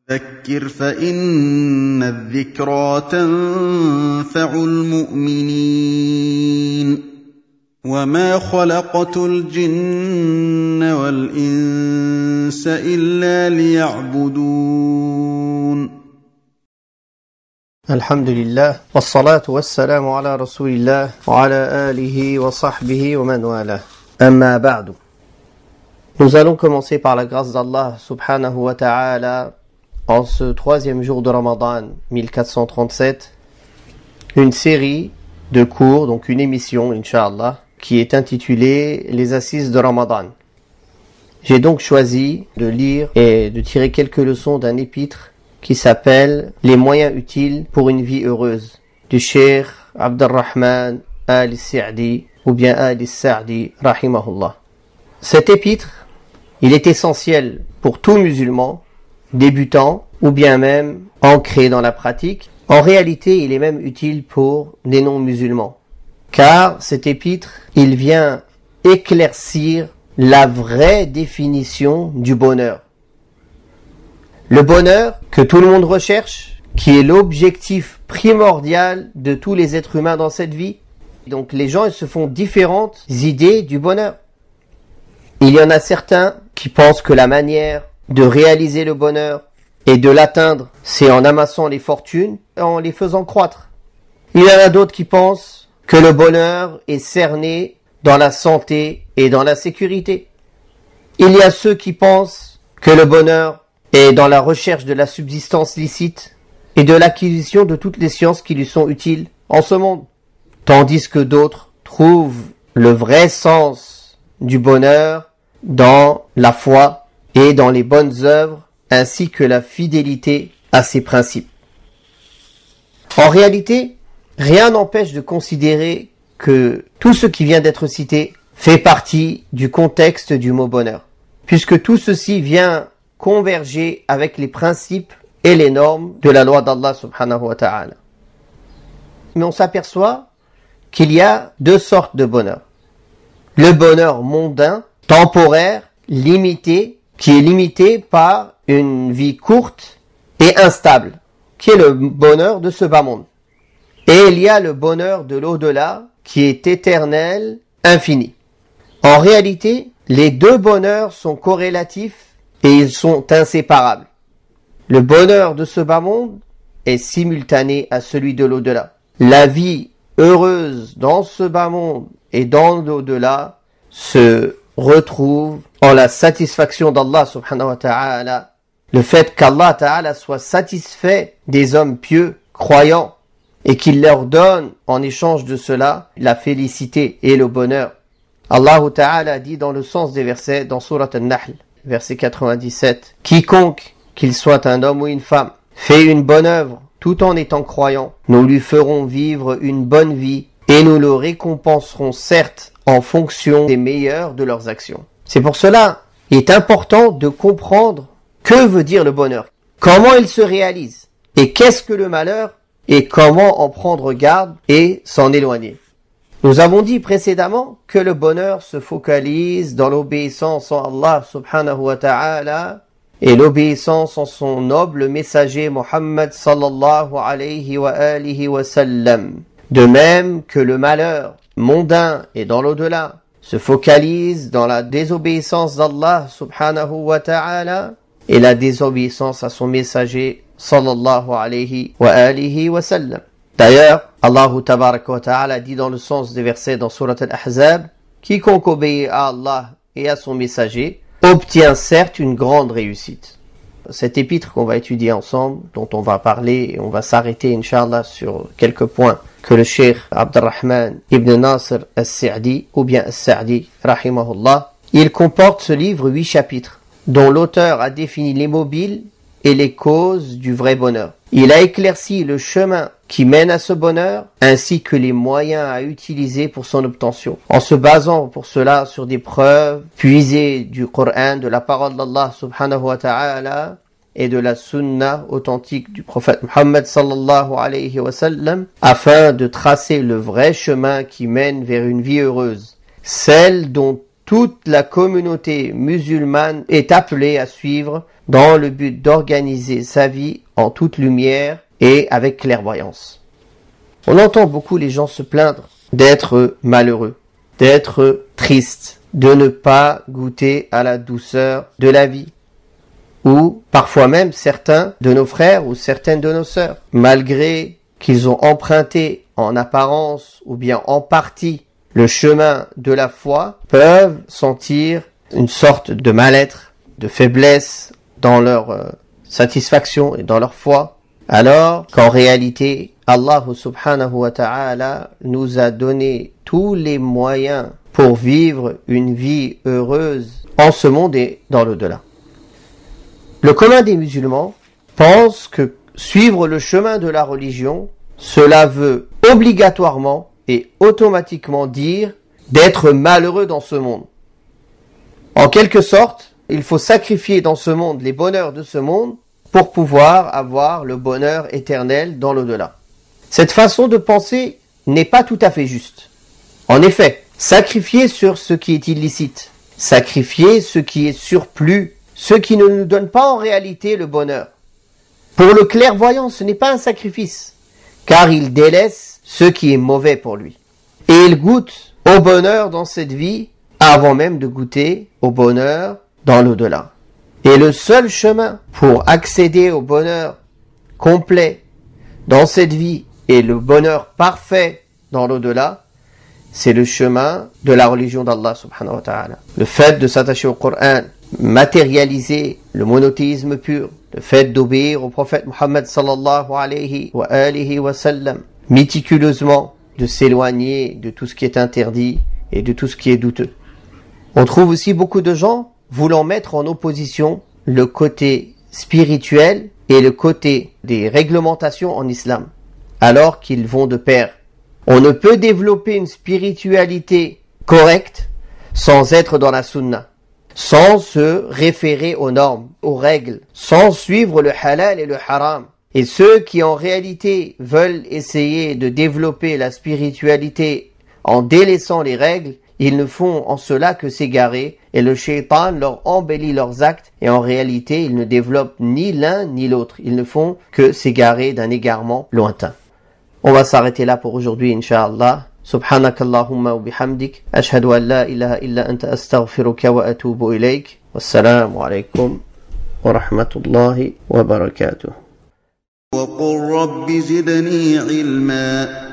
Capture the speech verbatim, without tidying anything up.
فَذَكِّرْ فَإِنَّ الذِّكْرَىٰ تَنفَعُ الْمُؤْمِنِينَ وَمَا خَلَقْتُ الْجِنَّ وَالْإِنسَ إِلَّا لِيَعْبُدُونِ الحمد لله والصلاة والسلام على رسول الله وعلى آله وصحبه ومن والاه. أما بعد. Nous allons commencer par la grâce d'Allah subhanahu wa ta'ala en ce troisième jour de Ramadan mille quatre cent trente-sept, une série de cours, donc une émission, Inch'Allah, qui est intitulée Les Assises de Ramadan. J'ai donc choisi de lire et de tirer quelques leçons d'un épître qui s'appelle Les moyens utiles pour une vie heureuse, du Cheikh Abdurrahman al-Sa'di ou bien al-Sa'di rahimahullah. Cet épître, il est essentiel pour tout musulman, débutant ou bien même ancré dans la pratique. En réalité, il est même utile pour des non-musulmans, car cet épître, il vient éclaircir la vraie définition du bonheur. Le bonheur que tout le monde recherche, qui est l'objectif primordial de tous les êtres humains dans cette vie. Donc les gens ils se font différentes idées du bonheur. Il y en a certains qui pensent que la manière de réaliser le bonheur et de l'atteindre, c'est en amassant les fortunes, en les faisant croître. Il y en a d'autres qui pensent que le bonheur est cerné dans la santé et dans la sécurité. Il y a ceux qui pensent que le bonheur est dans la recherche de la subsistance licite et de l'acquisition de toutes les sciences qui lui sont utiles en ce monde. Tandis que d'autres trouvent le vrai sens du bonheur dans la foi et dans les bonnes œuvres, ainsi que la fidélité à ses principes. En réalité, rien n'empêche de considérer que tout ce qui vient d'être cité fait partie du contexte du mot bonheur, puisque tout ceci vient converger avec les principes et les normes de la loi d'Allah subhanahu wa ta'ala. Mais on s'aperçoit qu'il y a deux sortes de bonheur. Le bonheur mondain, temporaire, limité, qui est limité par une vie courte et instable, qui est le bonheur de ce bas monde. Et il y a le bonheur de l'au-delà, qui est éternel, infini. En réalité, les deux bonheurs sont corrélatifs et ils sont inséparables. Le bonheur de ce bas monde est simultané à celui de l'au-delà. La vie heureuse dans ce bas monde et dans l'au-delà se retrouve en la satisfaction d'Allah subhanahu wa ta'ala. Le fait qu'Allah ta'ala soit satisfait des hommes pieux, croyants, et qu'il leur donne en échange de cela la félicité et le bonheur. Allah ta'ala dit dans le sens des versets dans Surat An-Nahl, verset quatre-vingt-dix-sept, « Quiconque, qu'il soit un homme ou une femme, fait une bonne œuvre tout en étant croyant, nous lui ferons vivre une bonne vie et nous le récompenserons certes en fonction des meilleures de leurs actions. » C'est pour cela, il est important de comprendre que veut dire le bonheur, comment il se réalise, et qu'est-ce que le malheur, et comment en prendre garde et s'en éloigner. Nous avons dit précédemment que le bonheur se focalise dans l'obéissance en Allah subhanahu wa ta'ala et l'obéissance en son noble messager Muhammad sallallahu alayhi wa alihi wa sallam. De même que le malheur mondain et dans l'au-delà se focalise dans la désobéissance d'Allah subhanahu wa ta'ala et la désobéissance à son messager sallallahu alayhi wa alihi wa sallam. D'ailleurs, Allah tabaraka wa ta'ala dit dans le sens des versets dans Surat Al-Ahzab, « Quiconque obéit à Allah et à son messager obtient certes une grande réussite. » Cet épître qu'on va étudier ensemble, dont on va parler et on va s'arrêter, Inch'Allah, sur quelques points que le Cheikh Abdurrahman ibn Nasr al-Sa'di, ou bien al-Sa'di, rahimahullah, il comporte ce livre huit chapitres, dont l'auteur a défini les mobiles et les causes du vrai bonheur. Il a éclairci le chemin qui mène à ce bonheur, ainsi que les moyens à utiliser pour son obtention, en se basant pour cela sur des preuves puisées du Coran, de la parole d'Allah subhanahu wa ta'ala, et de la sunna authentique du prophète Muhammad sallallahu alayhi wa sallam, afin de tracer le vrai chemin qui mène vers une vie heureuse, celle dont toute la communauté musulmane est appelée à suivre dans le but d'organiser sa vie en toute lumière et avec clairvoyance. On entend beaucoup les gens se plaindre d'être malheureux, d'être tristes, de ne pas goûter à la douceur de la vie. Ou parfois même certains de nos frères ou certaines de nos sœurs, malgré qu'ils ont emprunté en apparence ou bien en partie le chemin de la foi, peuvent sentir une sorte de mal-être, de faiblesse dans leur euh, satisfaction et dans leur foi, alors qu'en réalité, Allah subhanahu wa ta'ala nous a donné tous les moyens pour vivre une vie heureuse en ce monde et dans l'au-delà. Le commun des musulmans pense que suivre le chemin de la religion, cela veut obligatoirement et automatiquement dire d'être malheureux dans ce monde. En quelque sorte, il faut sacrifier dans ce monde les bonheurs de ce monde pour pouvoir avoir le bonheur éternel dans l'au-delà. Cette façon de penser n'est pas tout à fait juste. En effet, sacrifier sur ce qui est illicite, sacrifier ce qui est surplus, ce qui ne nous donne pas en réalité le bonheur. Pour le clairvoyant, ce n'est pas un sacrifice, car il délaisse ce qui est mauvais pour lui. Et il goûte au bonheur dans cette vie avant même de goûter au bonheur dans l'au-delà. Et le seul chemin pour accéder au bonheur complet dans cette vie et le bonheur parfait dans l'au-delà, c'est le chemin de la religion d'Allah subhanahu wa ta'ala. Le fait de s'attacher au Coran, matérialiser le monothéisme pur, le fait d'obéir au prophète Muhammad sallallahu alayhi wa alihi wa sallam, méticuleusement de s'éloigner de tout ce qui est interdit et de tout ce qui est douteux. On trouve aussi beaucoup de gens voulant mettre en opposition le côté spirituel et le côté des réglementations en islam, alors qu'ils vont de pair. On ne peut développer une spiritualité correcte sans être dans la sunna, sans se référer aux normes, aux règles, sans suivre le halal et le haram. Et ceux qui en réalité veulent essayer de développer la spiritualité en délaissant les règles, ils ne font en cela que s'égarer et le shaitan leur embellit leurs actes et en réalité ils ne développent ni l'un ni l'autre. Ils ne font que s'égarer d'un égarement lointain. On va s'arrêter là pour aujourd'hui, Inch'Allah. Subhanakallahumma wa bihamdik. Ashhadu an la ilaha illa anta astaghfiruka wa atubu ilayk. Wassalamu alaykum wa rahmatullahi wa barakatuh. وقل رب زدني علما